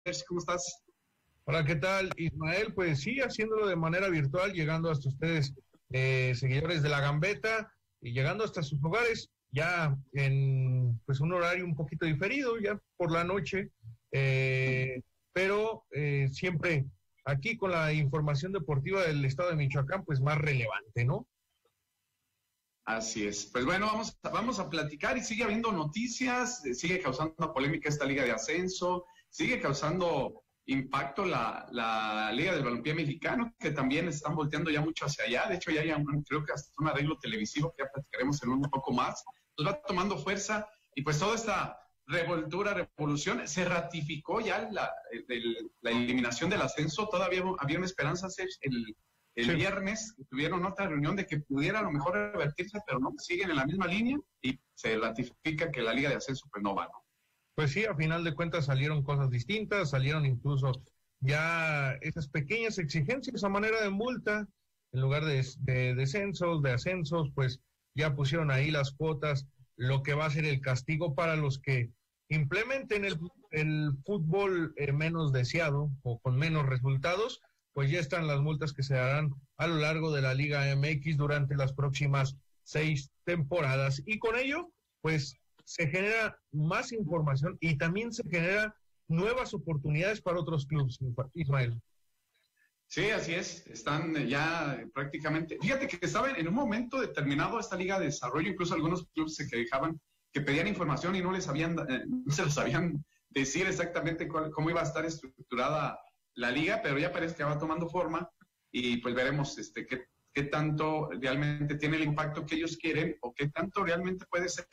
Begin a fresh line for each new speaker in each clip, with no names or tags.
Sergio, ¿cómo estás?
Hola, ¿qué tal, Ismael? Pues sí, haciéndolo de manera virtual, llegando hasta ustedes, seguidores de La Gambeta, y llegando hasta sus hogares, ya en pues un horario un poquito diferido, ya por la noche, pero siempre aquí con la información deportiva del estado de Michoacán, pues más relevante, ¿no?
Así es. Pues bueno, vamos a platicar y sigue habiendo noticias, sigue causando polémica esta liga de ascenso, sigue causando impacto la Liga del Balompié Mexicano, que también están volteando ya mucho hacia allá. De hecho, ya hay creo que hasta un arreglo televisivo que ya platicaremos en un poco más. Pues va tomando fuerza y pues toda esta revolución, se ratificó ya la eliminación del ascenso. Todavía había una esperanza, el
Sí.
viernes tuvieron otra reunión de que pudiera a lo mejor revertirse, pero no, siguen en la misma línea y se ratifica que la Liga de Ascenso pues no va, ¿no?
Pues sí, a final de cuentas salieron cosas distintas, salieron incluso ya esas pequeñas exigencias a manera de multa, en lugar de descensos, de ascensos, pues ya pusieron ahí las cuotas, lo que va a ser el castigo para los que implementen el fútbol menos deseado o con menos resultados, pues ya están las multas que se darán a lo largo de la Liga MX durante las próximas 6 temporadas. Y con ello, pues se genera más información y también se genera nuevas oportunidades para otros clubes, Ismael.
Sí, así es, están ya prácticamente, fíjate que estaban en un momento determinado esta Liga de Desarrollo, incluso algunos clubes se quejaban que pedían información y no no se lo sabían decir exactamente cómo iba a estar estructurada la liga, pero ya parece que va tomando forma y pues veremos qué tanto realmente tiene el impacto que ellos quieren o qué tanto realmente puede ser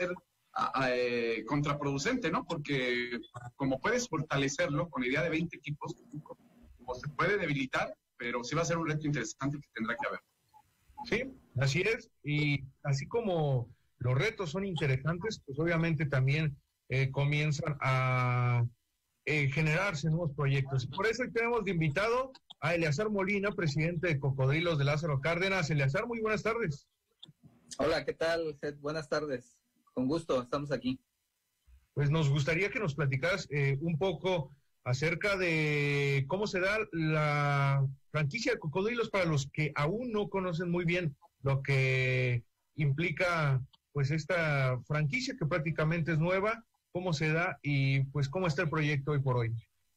contraproducente, ¿no? Porque como puedes fortalecerlo con la idea de 20 equipos, como se puede debilitar, pero sí va a ser un reto interesante que tendrá que haber.
Sí, así es, y así como los retos son interesantes, pues obviamente también comienzan a generarse nuevos proyectos. Y por eso hoy tenemos de invitado a Eleazar Molina, presidente de Cocodrilos de Lázaro Cárdenas. Eleazar, muy buenas tardes.
Hola, ¿qué tal, Seth? Buenas tardes. Con gusto, estamos aquí.
Pues nos gustaría que nos platicaras un poco acerca de cómo se da la franquicia de Cocodrilos para los que aún no conocen muy bien lo que implica pues esta franquicia que prácticamente es nueva, cómo se da y pues cómo está el proyecto hoy por hoy.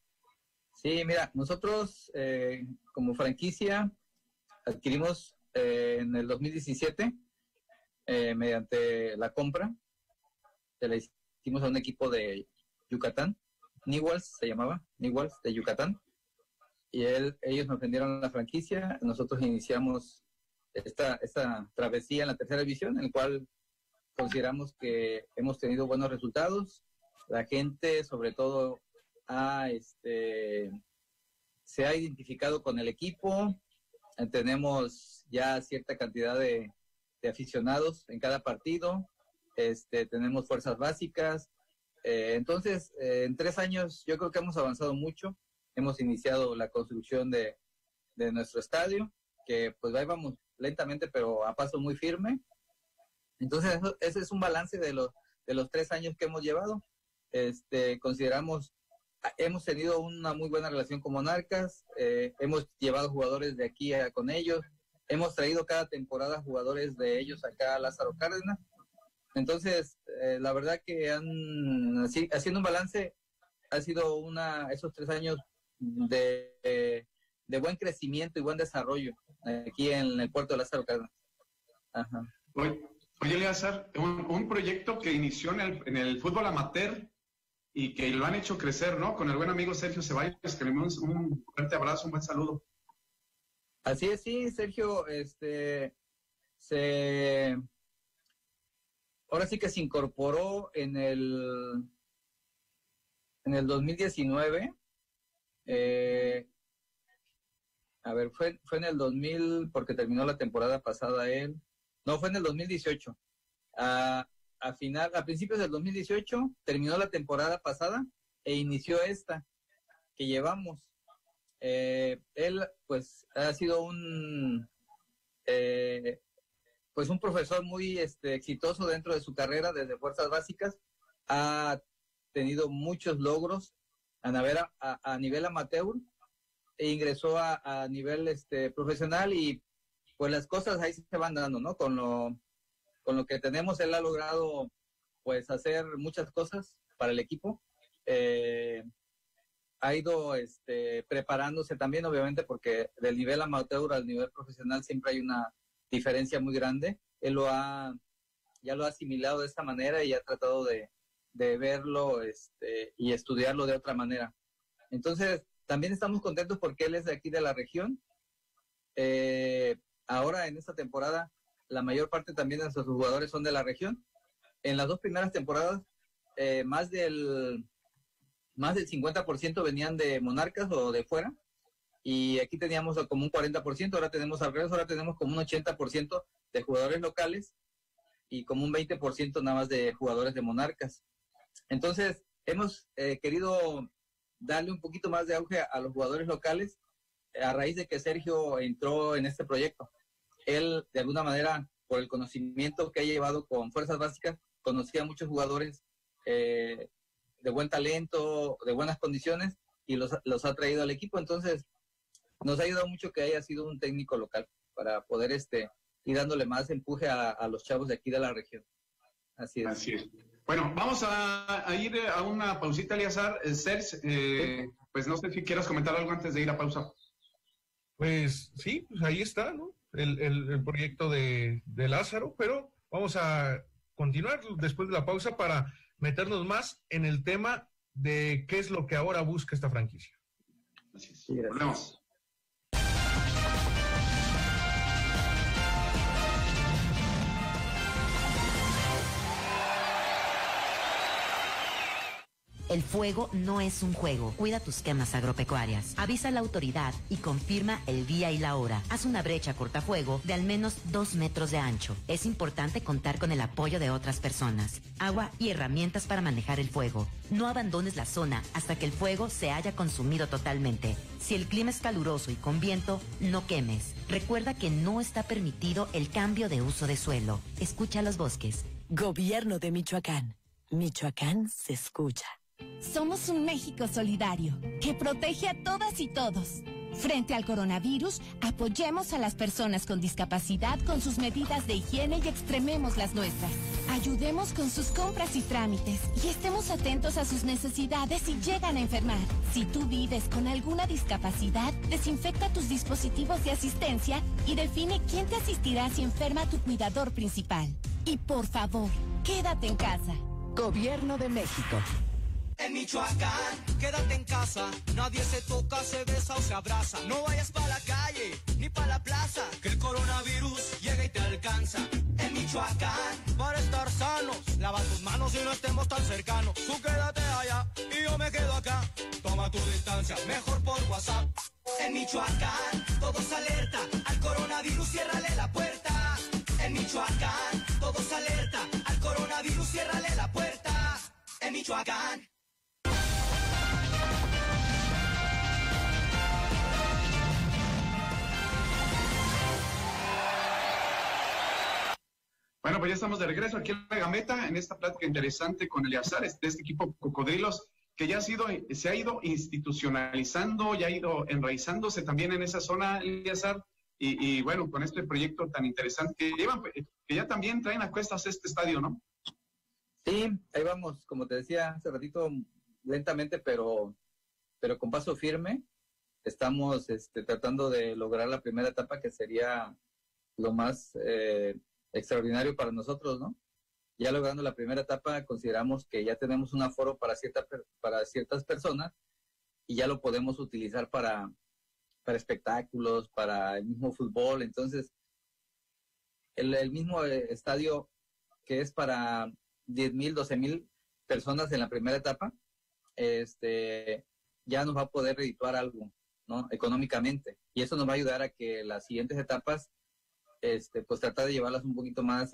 Sí, mira, nosotros como franquicia adquirimos en el 2017 mediante la compra, se la hicimos a un equipo de Yucatán, Newells se llamaba, Newells de Yucatán, y ellos nos vendieron la franquicia, nosotros iniciamos esta travesía en la tercera división, en el cual consideramos que hemos tenido buenos resultados, la gente sobre todo se ha identificado con el equipo, tenemos ya cierta cantidad de aficionados en cada partido, tenemos fuerzas básicas, entonces en 3 años yo creo que hemos avanzado mucho, hemos iniciado la construcción de nuestro estadio, que pues ahí vamos lentamente pero a paso muy firme, entonces ese es un balance de los 3 años que hemos llevado, consideramos, hemos tenido una muy buena relación con Monarcas, hemos llevado jugadores de aquí con ellos, hemos traído cada temporada jugadores de ellos acá a Lázaro Cárdenas. Entonces, la verdad que haciendo un balance, ha sido esos 3 años de buen crecimiento y buen desarrollo aquí en el puerto de Lázaro Cárdenas. Ajá.
Oye, Eleazar, un proyecto que inició en el fútbol amateur y que lo han hecho crecer, ¿no? Con el buen amigo Sergio Ceballos, que le mando un fuerte abrazo, un buen saludo.
Así es, sí, Sergio, ahora sí que se incorporó en el 2019, fue en el 2000 porque terminó la temporada pasada fue en el 2018. A principios del 2018 terminó la temporada pasada e inició esta que llevamos. Él pues ha sido un profesor muy exitoso dentro de su carrera desde fuerzas básicas, ha tenido muchos logros a nivel amateur e ingresó a nivel profesional, y pues las cosas ahí se van dando, ¿no? Con lo que tenemos, él ha logrado pues hacer muchas cosas para el equipo. Ha ido preparándose también, obviamente, porque del nivel amateur al nivel profesional siempre hay una diferencia muy grande. Él ya lo ha asimilado de esta manera y ha tratado de verlo y estudiarlo de otra manera. Entonces, también estamos contentos porque él es de aquí de la región. Ahora, en esta temporada, la mayor parte también de nuestros jugadores son de la región. En las 2 primeras temporadas, más del 50% venían de Monarcas o de fuera, y aquí teníamos como un 40%, ahora tenemos al revés, ahora tenemos como un 80% de jugadores locales y como un 20% nada más de jugadores de Monarcas. Entonces, hemos querido darle un poquito más de auge a los jugadores locales a raíz de que Sergio entró en este proyecto. Él, de alguna manera, por el conocimiento que ha llevado con Fuerzas Básicas, conocía a muchos jugadores de buen talento, de buenas condiciones, y los ha traído al equipo. Entonces, nos ha ayudado mucho que haya sido un técnico local para poder ir dándole más empuje a los chavos de aquí de la región. Así es.
Así es. Bueno, vamos a ir a una pausita, Eleazar. Serge, pues no sé si quieras comentar algo antes de ir a pausa.
Pues sí, pues ahí está, ¿no? El proyecto de Lázaro, pero vamos a continuar después de la pausa para meternos más en el tema de qué es lo que ahora busca esta franquicia.
Así es. Volvemos.
El fuego no es un juego. Cuida tus quemas agropecuarias. Avisa a la autoridad y confirma el día y la hora. Haz una brecha cortafuego de al menos 2 metros de ancho. Es importante contar con el apoyo de otras personas. Agua y herramientas para manejar el fuego. No abandones la zona hasta que el fuego se haya consumido totalmente. Si el clima es caluroso y con viento, no quemes. Recuerda que no está permitido el cambio de uso de suelo. Escucha los bosques.
Gobierno de Michoacán. Michoacán se escucha.
Somos un México solidario que protege a todas y todos. Frente al coronavirus, apoyemos a las personas con discapacidad con sus medidas de higiene y extrememos las nuestras. Ayudemos con sus compras y trámites y estemos atentos a sus necesidades si llegan a enfermar. Si tú vives con alguna discapacidad, desinfecta tus dispositivos de asistencia y define quién te asistirá si enferma tu cuidador principal. Y por favor, quédate en casa.
Gobierno de México.
En Michoacán, quédate en casa, nadie se toca, se besa o se abraza. No vayas pa' la calle, ni pa' la plaza, que el coronavirus llega y te alcanza. En Michoacán, para estar sanos, lava tus manos y no estemos tan cercanos. Tú quédate allá y yo me quedo acá, toma tu distancia, mejor por WhatsApp. En Michoacán, todos alerta, al coronavirus ciérrale la puerta. En Michoacán, todos alerta, al coronavirus ciérrale la puerta. En Michoacán.
Bueno, pues ya estamos de regreso aquí en la Gambeta, en esta plática interesante con Eleazar, de este equipo Cocodrilos, que ya se ha ido institucionalizando, ya ha ido enraizándose también en esa zona, Eleazar, y bueno, con este proyecto tan interesante que llevan, que ya también traen a cuestas este estadio, ¿no?
Sí, ahí vamos, como te decía hace ratito, lentamente, pero con paso firme. Estamos tratando de lograr la primera etapa, que sería lo más extraordinario para nosotros, ¿no? Ya logrando la primera etapa, consideramos que ya tenemos un aforo para ciertas personas y ya lo podemos utilizar para espectáculos, para el mismo fútbol. Entonces, el mismo estadio que es para 10,000, 12,000 personas en la primera etapa, ya nos va a poder redituar algo, ¿no? Económicamente. Y eso nos va a ayudar a que las siguientes etapas, pues tratar de llevarlas un poquito más,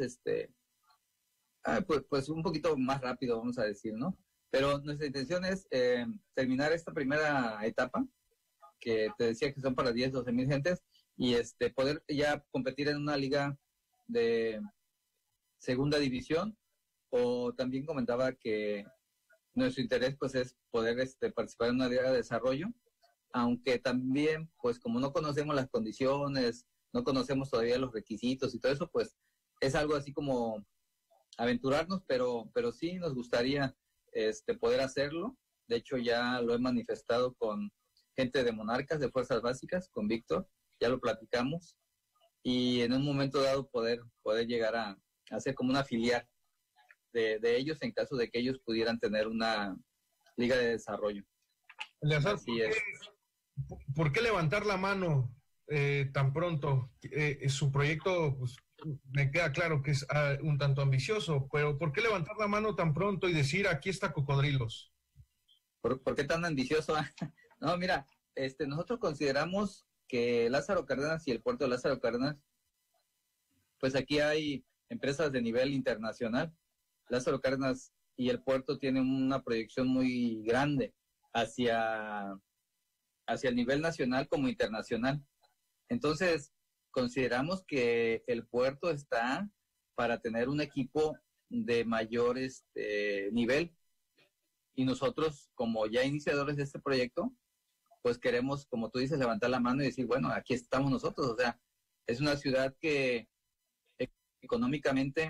pues un poquito más rápido, vamos a decir, ¿no? Pero nuestra intención es terminar esta primera etapa, que te decía que son para 10, 12,000 gentes, y poder ya competir en una liga de segunda división, o también comentaba que nuestro interés pues es poder participar en una liga de desarrollo, aunque también pues como no conocemos las condiciones, no conocemos todavía los requisitos y todo eso, pues es algo así como aventurarnos, pero sí nos gustaría poder hacerlo. De hecho ya lo he manifestado con gente de Monarcas, de Fuerzas Básicas, con Víctor, ya lo platicamos, y en un momento dado poder llegar a hacer como una filial de ellos en caso de que ellos pudieran tener una liga de desarrollo.
Eleazar,
Así es.
¿por qué levantar la mano tan pronto? Su proyecto, pues, me queda claro que es un tanto ambicioso, pero ¿por qué levantar la mano tan pronto y decir, aquí está Cocodrilos?
¿Por qué tan ambicioso? No, mira, nosotros consideramos que Lázaro Cárdenas y el puerto de Lázaro Cárdenas, pues aquí hay empresas de nivel internacional. Lázaro Cárdenas y el puerto tienen una proyección muy grande hacia el nivel nacional como internacional. Entonces, consideramos que el puerto está para tener un equipo de mayor nivel. Y nosotros, como ya iniciadores de este proyecto, pues queremos, como tú dices, levantar la mano y decir, bueno, aquí estamos nosotros. O sea, es una ciudad que económicamente,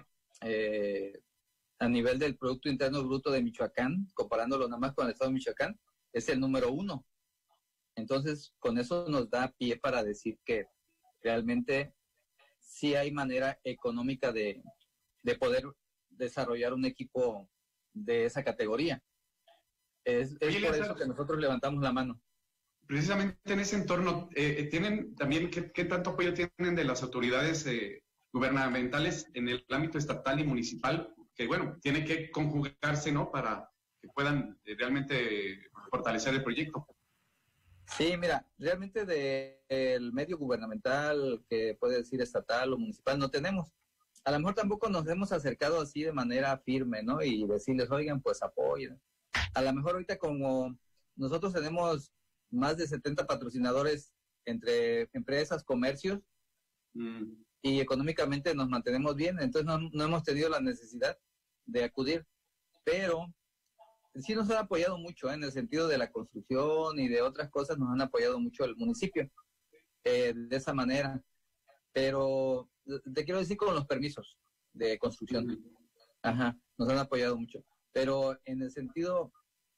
a nivel del Producto Interno Bruto de Michoacán, comparándolo nada más con el estado de Michoacán, es el número 1. Entonces, con eso nos da pie para decir que realmente sí hay manera económica de poder desarrollar un equipo de esa categoría. Es por eso que nosotros levantamos la mano.
Precisamente en ese entorno, ¿tienen también qué tanto apoyo tienen de las autoridades gubernamentales en el ámbito estatal y municipal? Que bueno, tiene que conjugarse, ¿no? Para que puedan realmente fortalecer el proyecto.
Sí, mira, realmente del medio gubernamental, que puede decir estatal o municipal, no tenemos. A lo mejor tampoco nos hemos acercado así de manera firme, ¿no? Y decirles, oigan, pues apoyen. A lo mejor ahorita como nosotros tenemos más de 70 patrocinadores entre empresas, comercios, y económicamente nos mantenemos bien, entonces no hemos tenido la necesidad de acudir, pero sí nos han apoyado mucho, en el sentido de la construcción y de otras cosas, nos han apoyado mucho el municipio, de esa manera, pero te quiero decir con los permisos de construcción, nos han apoyado mucho, pero en el sentido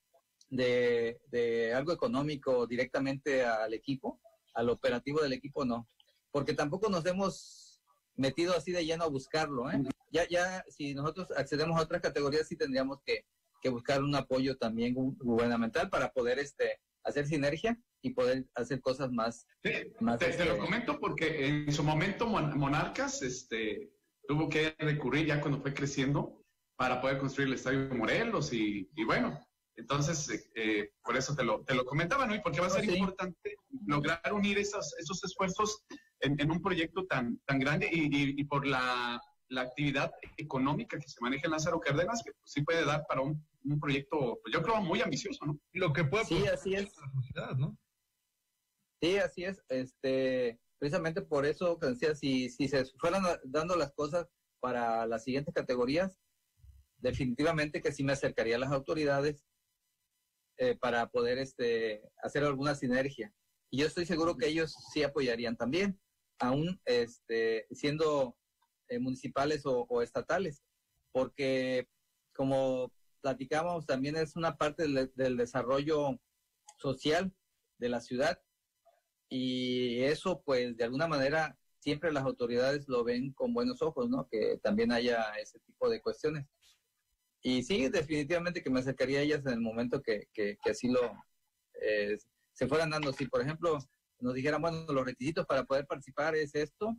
de algo económico directamente al equipo, al operativo del equipo, no, porque tampoco nos hemos metido así de lleno a buscarlo, ¿eh? Ya si nosotros accedemos a otras categorías sí tendríamos que buscar un apoyo también gubernamental para poder hacer sinergia y poder hacer cosas más.
Sí, te lo comento porque en su momento Monarcas tuvo que recurrir ya cuando fue creciendo para poder construir el Estadio Morelos y bueno, entonces por eso te lo comentaba, ¿no? Y porque va a ser importante lograr unir esos esfuerzos en un proyecto tan grande y por la actividad económica que se maneja en Lázaro Cárdenas, que pues, sí puede dar para un proyecto, pues, yo creo, muy ambicioso, ¿no?
Lo que puede
sí, así es.
La sociedad, ¿no?
Sí, así es. Precisamente por eso, que decía, si se fueran dando las cosas para las siguientes categorías, definitivamente que sí me acercaría a las autoridades para poder hacer alguna sinergia. Y yo estoy seguro que ellos sí apoyarían también, aún siendo municipales o estatales, porque como platicábamos, también es una parte del desarrollo social de la ciudad, y eso pues de alguna manera siempre las autoridades lo ven con buenos ojos, ¿no? Que también haya ese tipo de cuestiones. Y sí, definitivamente que me acercaría a ellas en el momento que así se fueran dando. Si, por ejemplo, nos dijeran, bueno, los requisitos para poder participar es esto,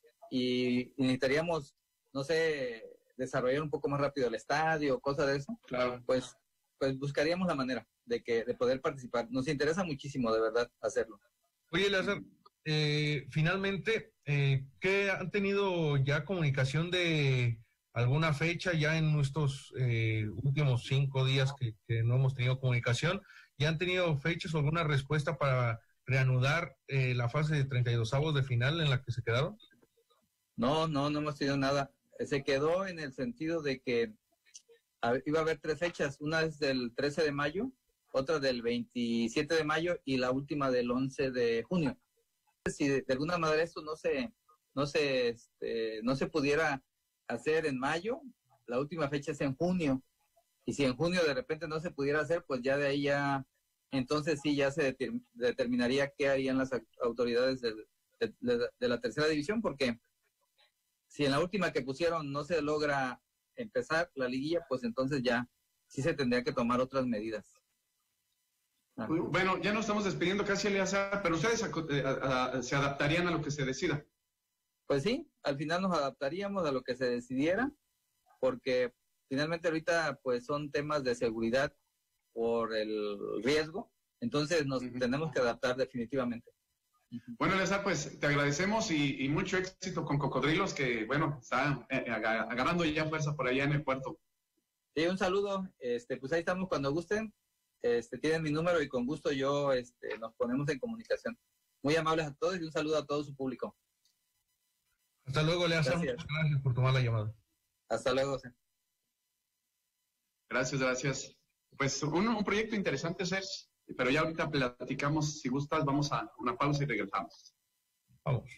y necesitaríamos, no sé, desarrollar un poco más rápido el estadio, cosas de eso,
claro.
pues buscaríamos la manera de poder participar. Nos interesa muchísimo, de verdad, hacerlo.
Oye, Lázaro, finalmente, ¿qué han tenido ya comunicación de alguna fecha ya en estos últimos 5 días que no hemos tenido comunicación? ¿Ya han tenido fechas o alguna respuesta para reanudar la fase de 32avos de final en la que se quedaron?
No hemos tenido nada. Se quedó en el sentido de que iba a haber 3 fechas, una es del 13 de mayo, otra del 27 de mayo y la última del 11 de junio. Si de alguna manera esto no se pudiera hacer en mayo, la última fecha es en junio. Y si en junio de repente no se pudiera hacer, pues ya de ahí ya, entonces sí ya se determinaría qué harían las autoridades de la tercera división, porque si en la última que pusieron no se logra empezar la liguilla, pues entonces ya sí se tendría que tomar otras medidas.
Bueno, ya nos estamos despidiendo casi, Eleazar, pero ustedes se adaptarían a lo que se decida.
Pues sí, al final nos adaptaríamos a lo que se decidiera, porque finalmente ahorita pues son temas de seguridad por el riesgo, entonces nos tenemos que adaptar definitivamente.
Bueno, Eleazar, pues te agradecemos y mucho éxito con Cocodrilos, que bueno, está agarrando ya fuerza por allá en el puerto.
Sí, un saludo, pues ahí estamos cuando gusten. Tienen mi número y con gusto nos ponemos en comunicación. Muy amables a todos y un saludo a todo su público.
Hasta luego, Eleazar.
Gracias.
Gracias por tomar la llamada.
Hasta luego.
Gracias. Pues un proyecto interesante, Sergio, pero ya ahorita platicamos. Si gustas, vamos a una pausa y regresamos.
Vamos.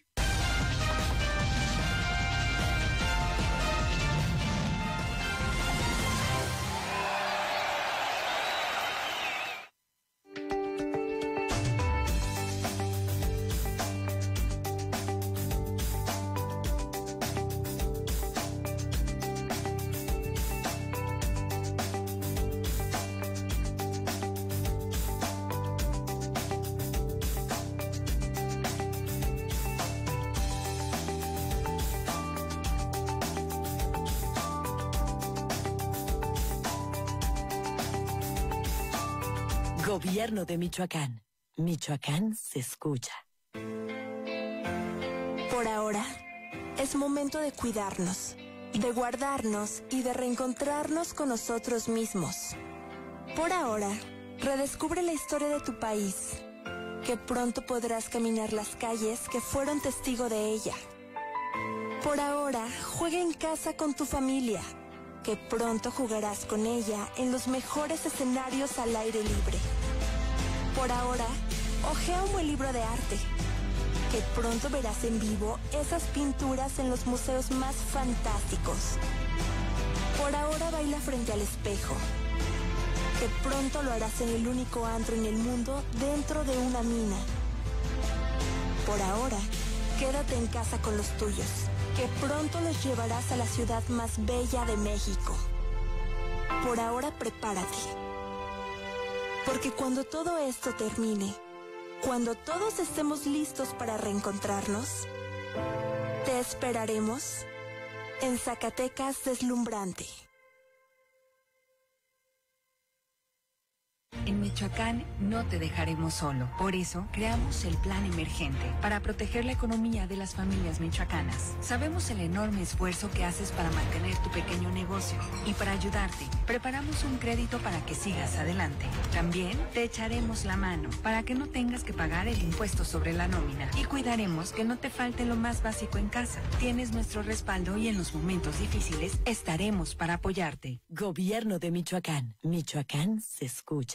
Gobierno de Michoacán. Michoacán se escucha.
Por ahora, es momento de cuidarnos, de guardarnos y de reencontrarnos con nosotros mismos. Por ahora, redescubre la historia de tu país, que pronto podrás caminar las calles que fueron testigo de ella. Por ahora, juega en casa con tu familia, que pronto jugarás con ella en los mejores escenarios al aire libre. Por ahora, ojea un buen libro de arte, que pronto verás en vivo esas pinturas en los museos más fantásticos. Por ahora baila frente al espejo, que pronto lo harás en el único antro en el mundo dentro de una mina. Por ahora, quédate en casa con los tuyos, que pronto los llevarás a la ciudad más bella de México. Por ahora, prepárate. Porque cuando todo esto termine, cuando todos estemos listos para reencontrarnos, te esperaremos en Zacatecas Deslumbrante.
En Michoacán no te dejaremos solo. Por eso creamos el Plan Emergente para proteger la economía de las familias michoacanas. Sabemos el enorme esfuerzo que haces para mantener tu pequeño negocio y para ayudarte, preparamos un crédito para que sigas adelante. También te echaremos la mano para que no tengas que pagar el impuesto sobre la nómina y cuidaremos que no te falte lo más básico en casa. Tienes nuestro respaldo y en los momentos difíciles estaremos para apoyarte.
Gobierno de Michoacán. Michoacán se escucha.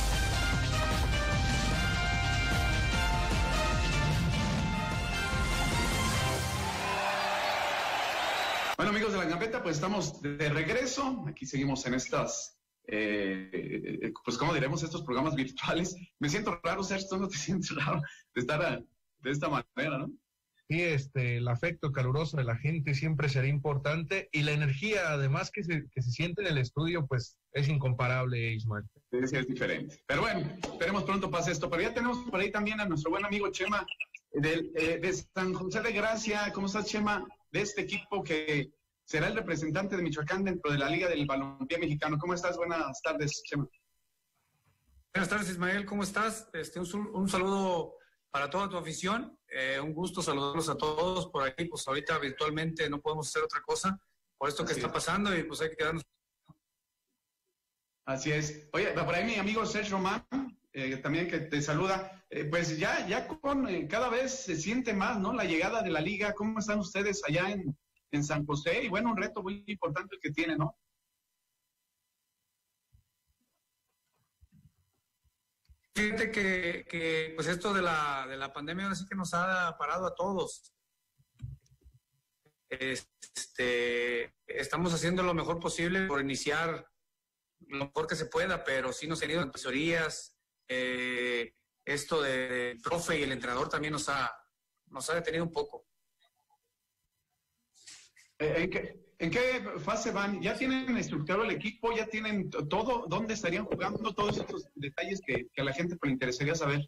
Bueno, amigos de La Gambeta, pues estamos de regreso. Aquí seguimos en estas, pues ¿cómo diremos? Estos programas virtuales. Me siento raro, Sergio, ¿tú no te sientes raro de estar de esta manera, no?
Sí, el afecto caluroso de la gente siempre será importante y la energía, además, que se siente en el estudio, pues es incomparable, Ismael.
Sí, es diferente. Pero bueno, esperemos pronto pase esto. Pero ya tenemos por ahí también a nuestro buen amigo Chema de San José de Gracia. ¿Cómo estás, Chema? De este equipo que será el representante de Michoacán dentro de la Liga del Balompié Mexicano. ¿Cómo estás? Buenas tardes, Chema.
Buenas tardes, Ismael. ¿Cómo estás? Un saludo para toda tu afición. Un gusto saludarlos a todos por aquí. Pues ahorita virtualmente no podemos hacer otra cosa por esto que está pasando y pues hay que quedarnos.
Así es. Oye, por ahí mi amigo Sergio Román, también que te saluda. Pues ya con cada vez se siente más, ¿no? La llegada de la liga. ¿Cómo están ustedes allá en San José? Y bueno, un reto muy importante el que tiene, ¿no?
Fíjate que pues esto de la pandemia ahora sí que nos ha parado a todos. Estamos haciendo lo mejor posible por iniciar lo mejor que se pueda, pero sí nos han ido en asesorías. Esto del profe y el entrenador también nos ha detenido un poco.
¿En qué fase van? ¿Ya tienen estructurado el equipo? ¿Ya tienen todo? ¿Dónde estarían jugando? Todos estos detalles que a la gente le interesaría saber.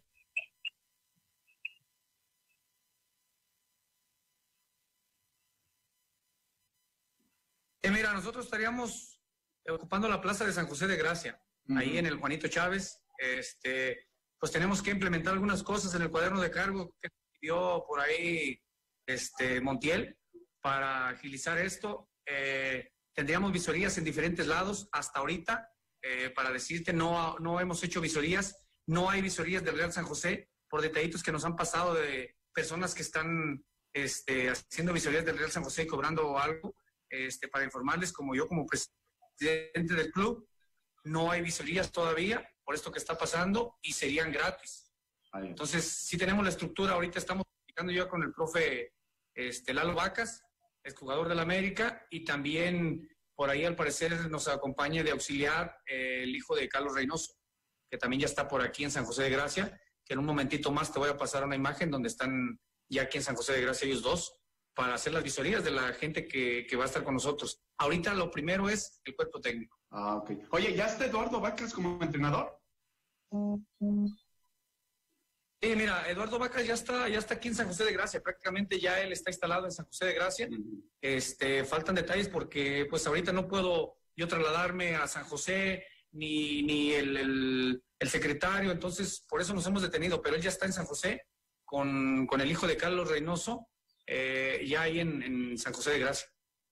Mira, nosotros estaríamos ocupando la plaza de San José de Gracia, ahí en el Juanito Chávez. Pues tenemos que implementar algunas cosas en el cuaderno de cargo que dio por ahí Montiel para agilizar esto. Tendríamos visorías en diferentes lados. Hasta ahorita, para decirte, no hemos hecho visorías. No hay visorías del Real San José por detallitos que nos han pasado de personas que están haciendo visorías del Real San José y cobrando algo. Para informarles, como yo como presidente del club, no hay visorías todavía por esto que está pasando y serían gratis. Entonces, sí tenemos la estructura. Ahorita estamos platicando yo con el profe Lalo Vacas, exjugador del América, y también por ahí al parecer nos acompaña de auxiliar el hijo de Carlos Reynoso, que también ya está por aquí en San José de Gracia, que en un momentito más te voy a pasar una imagen donde están ya aquí en San José de Gracia ellos dos, para hacer las visorías de la gente que va a estar con nosotros. Ahorita lo primero es el cuerpo técnico.
Ok. Oye, ¿ya está Eduardo Vacas como entrenador?
Sí, mira, Eduardo Vacas ya está aquí en San José de Gracia. Prácticamente ya él está instalado en San José de Gracia. Faltan detalles porque pues ahorita no puedo yo trasladarme a San José ni el secretario. Entonces, por eso nos hemos detenido. Pero él ya está en San José con el hijo de Carlos Reynoso. Ya ahí en San José de Gracia.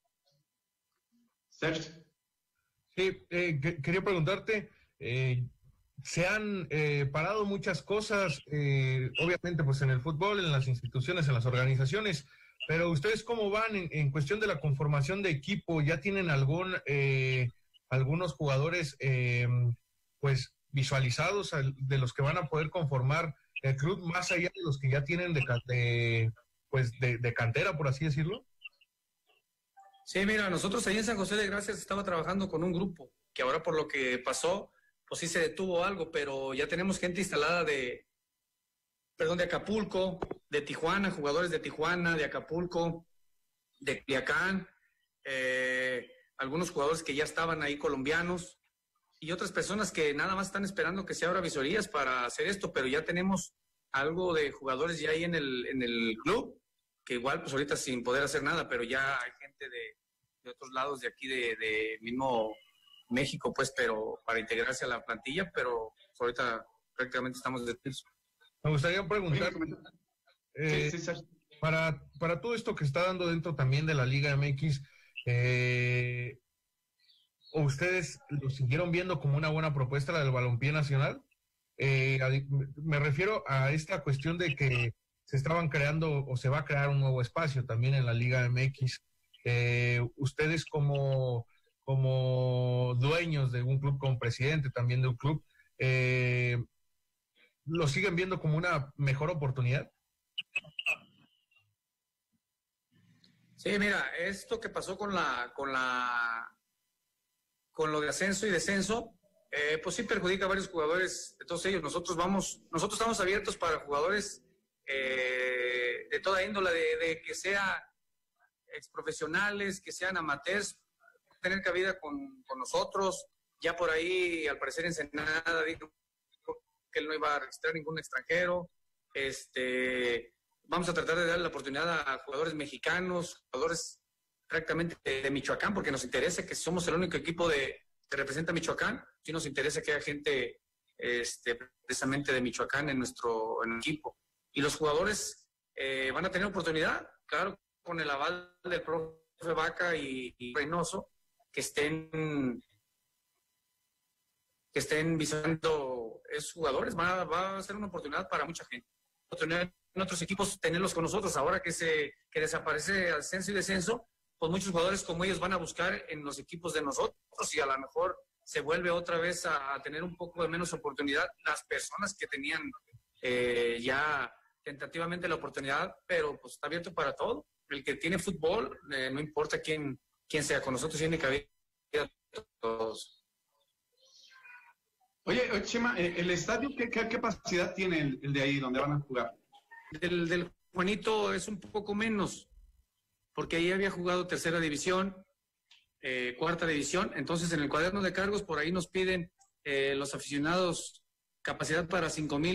Sergio.
Sí, quería preguntarte, se han parado muchas cosas, obviamente pues en el fútbol, en las instituciones, en las organizaciones, pero ¿ustedes cómo van en cuestión de la conformación de equipo? ¿Ya tienen algunos jugadores pues visualizados de los que van a poder conformar el club, más allá de los que ya tienen de cantera, por así decirlo?
Sí, mira, nosotros ahí en San José de Gracia estaba trabajando con un grupo que ahora por lo que pasó, pues sí se detuvo algo, pero ya tenemos gente instalada de Acapulco, de Tijuana, jugadores de Tijuana, de Acapulco, de Culiacán, algunos jugadores que ya estaban ahí colombianos y otras personas que nada más están esperando que se abra visorías para hacer esto, pero ya tenemos algo de jugadores ya ahí en el club, que igual pues ahorita sin poder hacer nada, pero ya hay gente de otros lados de aquí de mismo México, pues, pero para integrarse a la plantilla, pero pues, ahorita prácticamente estamos despiertos.
Me gustaría preguntar, para todo esto que está dando dentro también de la Liga MX, ¿ustedes lo siguieron viendo como una buena propuesta la del balompié nacional? Me refiero a esta cuestión de que se estaban creando o se va a crear un nuevo espacio también en la Liga MX. Ustedes como dueños de un club, como presidente también de un club, ¿lo siguen viendo como una mejor oportunidad?
Sí, mira, esto que pasó con lo de ascenso y descenso, pues sí perjudica a varios jugadores de todos ellos. Nosotros estamos abiertos para jugadores de toda índole, de que sean exprofesionales, que sean amateurs, tener cabida con nosotros. Ya por ahí, al parecer, Ensenada dijo que él no iba a registrar ningún extranjero. Vamos a tratar de darle la oportunidad a jugadores mexicanos, jugadores prácticamente de Michoacán, porque nos interesa que somos el único equipo que representa a Michoacán. Sí nos interesa que haya gente precisamente de Michoacán en nuestro equipo. Y los jugadores van a tener oportunidad, claro, con el aval del profe Vaca y Reynoso, que estén visando esos jugadores. Va a ser una oportunidad para mucha gente. Oportunidad en otros equipos tenerlos con nosotros. Ahora que desaparece ascenso y descenso, pues muchos jugadores como ellos van a buscar en los equipos de nosotros y a lo mejor se vuelve otra vez a tener un poco de menos oportunidad las personas que tenían ya tentativamente la oportunidad, pero pues está abierto para todo. El que tiene fútbol, no importa quién sea, con nosotros tiene cabida todos.
Oye, Chema, ¿el estadio qué capacidad tiene el de ahí donde van a jugar?
Del Juanito es un poco menos, porque ahí había jugado tercera división, cuarta división, entonces en el cuaderno de cargos por ahí nos piden los aficionados capacidad para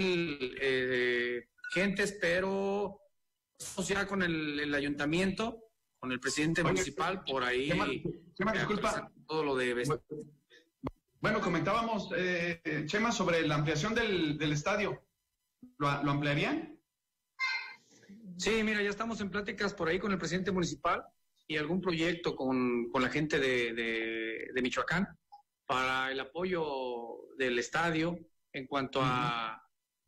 5,000 gentes, pero ya con el ayuntamiento, con el presidente municipal, por ahí.
Chema, disculpa.
Todo lo de
Bueno, comentábamos, Chema, sobre la ampliación del estadio. ¿Lo ampliarían?
Sí, mira, ya estamos en pláticas por ahí con el presidente municipal y algún proyecto con la gente de Michoacán para el apoyo del estadio en cuanto a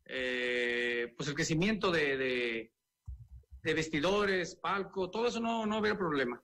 pues el crecimiento de vestidores, palco, todo eso no habrá problema.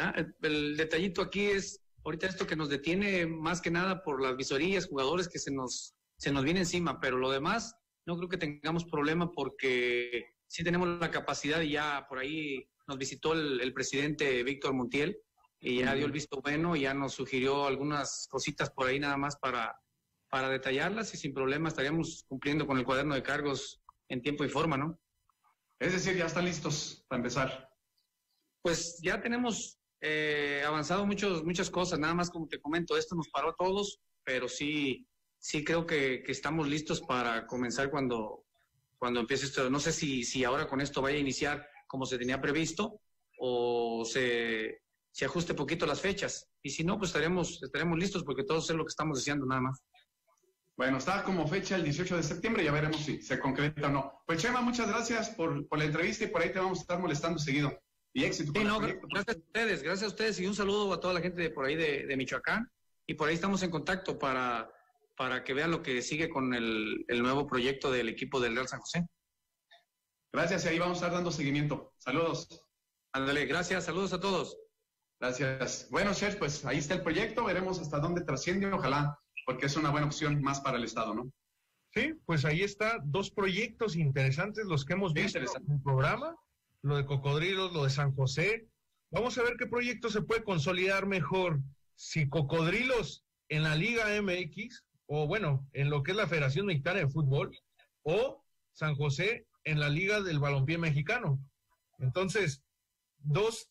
El detallito aquí es ahorita esto que nos detiene más que nada por las visorías, jugadores que se nos viene encima, pero lo demás no creo que tengamos problema porque sí tenemos la capacidad y ya por ahí nos visitó el presidente Víctor Montiel y ya dio el visto bueno y ya nos sugirió algunas cositas por ahí nada más para detallarlas y sin problema estaríamos cumpliendo con el cuaderno de cargos en tiempo y forma, ¿no?
Es decir, ya están listos para empezar.
Pues ya tenemos avanzado muchas cosas, nada más como te comento, esto nos paró a todos, pero sí creo que estamos listos para comenzar cuando empiece esto. No sé si ahora con esto vaya a iniciar como se tenía previsto o se ajuste poquito las fechas. Y si no, pues estaremos listos porque todos es lo que estamos deseando nada más.
Bueno, está como fecha el 18 de septiembre, ya veremos si se concreta o no. Pues Chema, muchas gracias por la entrevista y por ahí te vamos a estar molestando seguido. Y éxito.
Sí, no, gracias a ustedes y un saludo a toda la gente de por ahí de Michoacán. Y por ahí estamos en contacto para que vean lo que sigue con el nuevo proyecto del equipo del Real San José.
Gracias, y ahí vamos a estar dando seguimiento. Saludos.
Ándale, gracias, saludos a todos.
Gracias. Bueno, Chef, pues ahí está el proyecto, veremos hasta dónde trasciende, ojalá, porque es una buena opción más para el Estado, ¿no?
Sí, pues ahí está, 2 proyectos interesantes los que hemos visto en el programa, lo de Cocodrilos, lo de San José. Vamos a ver qué proyecto se puede consolidar mejor, si Cocodrilos en la Liga MX, o bueno, en lo que es la Federación Mexicana de Fútbol, o San José en la Liga del Balompié Mexicano. Entonces, dos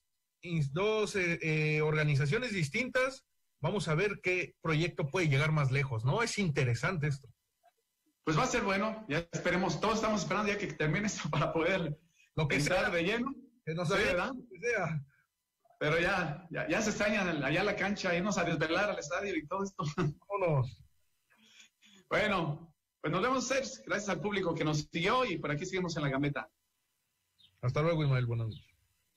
organizaciones distintas, vamos a ver qué proyecto puede llegar más lejos, ¿no? Es interesante esto.
Pues va a ser bueno, ya esperemos, todos estamos esperando ya que termine esto para poder entrar de lleno.
Que no sea, que sea.
Pero ya se extrañan allá a la cancha, irnos a desvelar al estadio y todo esto.
Vámonos.
Bueno, pues nos vemos, Sergio. Gracias al público que nos siguió y por aquí seguimos en la gambeta.
Hasta luego, Ismael. Buenas noches.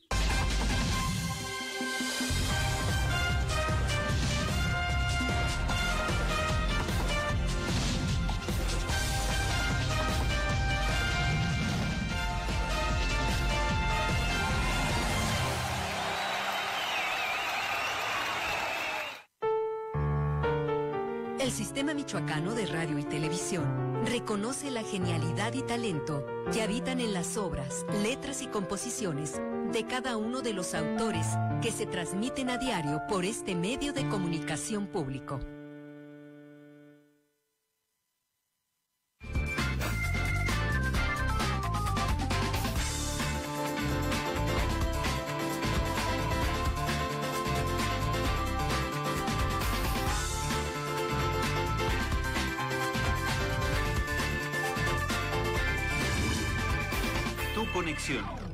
El Sistema Michoacano de Radio y Televisión reconoce la genialidad y talento que habitan en las obras, letras y composiciones de cada uno de los autores que se transmiten a diario por este medio de comunicación público.
Conexión.